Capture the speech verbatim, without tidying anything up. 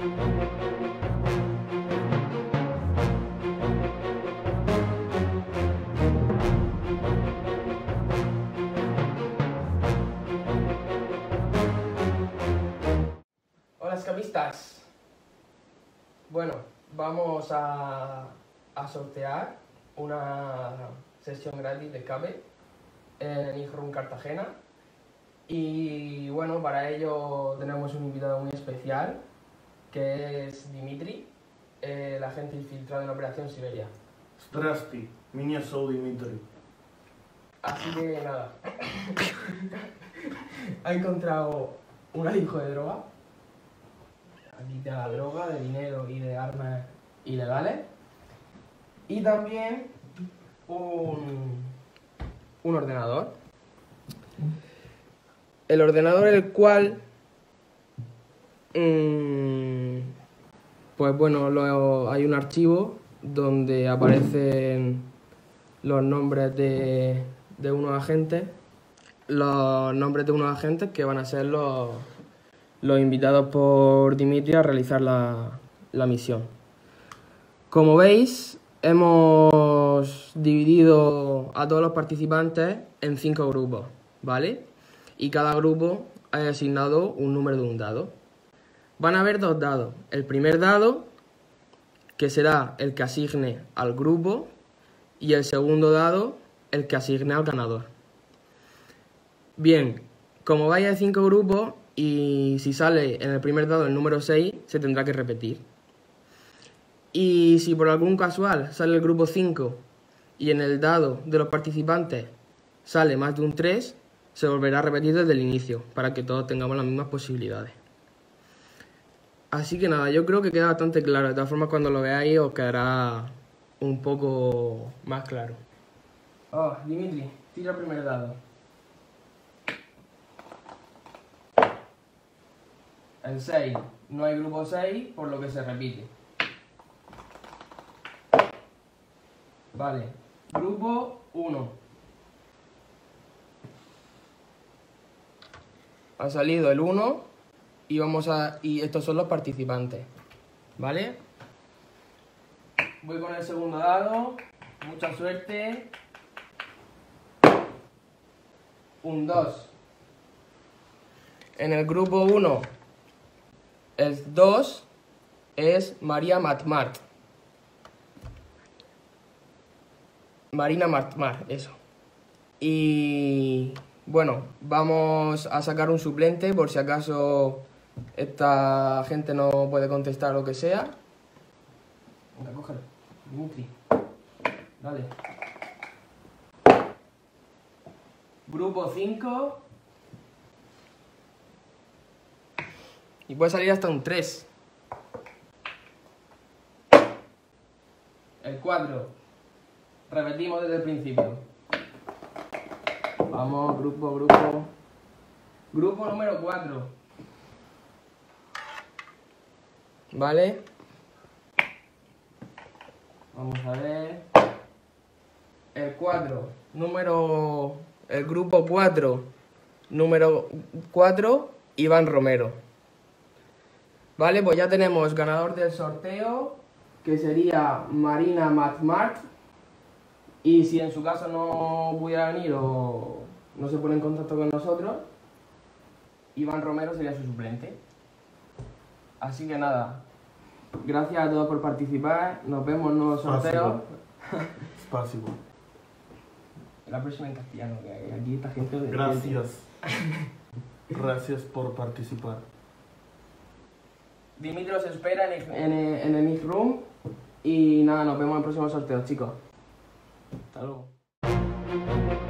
Hola escapistas. Bueno, vamos a, a sortear una sesión gratis de escape en Nick Room Cartagena. Y bueno, para ello tenemos un invitado muy especial, que es Dimitri, el agente infiltrado en Operación Siberia. Zdrasti, меня зовут Dimitri. Así que nada, ha encontrado un alijo de droga, adicta a la droga, de dinero y de armas ilegales, y también un, un ordenador. El ordenador el cual, mmm, pues bueno, lo, hay un archivo donde aparecen los nombres de, de unos agentes, los nombres de unos agentes que van a ser los, los invitados por Dimitri a realizar la, la misión. Como veis, hemos dividido a todos los participantes en cinco grupos, ¿vale? Y cada grupo ha asignado un número de un dado. Van a haber dos dados. El primer dado, que será el que asigne al grupo, y el segundo dado, el que asigne al ganador. Bien, como vaya de cinco grupos, y si sale en el primer dado el número seis, se tendrá que repetir. Y si por algún casual sale el grupo cinco, y en el dado de los participantes sale más de un tres, se volverá a repetir desde el inicio, para que todos tengamos las mismas posibilidades. Así que nada, yo creo que queda bastante claro. De todas formas, cuando lo veáis os quedará un poco más claro. Oh, Dimitri, tira el primer dado. El seis. No hay grupo seis, por lo que se repite. Vale. Grupo uno. Ha salido el uno y vamos a y estos son los participantes, ¿vale? Voy con el segundo dado. Mucha suerte. Un dos. En el grupo uno, el dos es María Matmart. Marina Matmart, eso. Y bueno, vamos a sacar un suplente por si acaso esta gente no puede contestar lo que sea. Venga, cógelo, Dimitri. Dale. Grupo cinco. Y puede salir hasta un tres. El cuatro. Repetimos desde el principio. Vamos, grupo, grupo. Grupo número cuatro. ¿Vale? Vamos a ver. El cuatro. Número... El grupo cuatro. Número cuatro. Iván Romero. Vale, pues ya tenemos ganador del sorteo, que sería Marina Matmart. Y si en su caso no pudiera venir o no se pone en contacto con nosotros, Iván Romero sería su suplente. Así que nada, gracias a todos por participar, nos vemos en nuevos sorteos. Спасибо. La próxima en castellano, que aquí esta gente... Gracias. Gracias por participar. Dimitri os espera en el, en el, en el Nick Room. Y nada, nos vemos en el próximo sorteo, chicos. Hasta luego.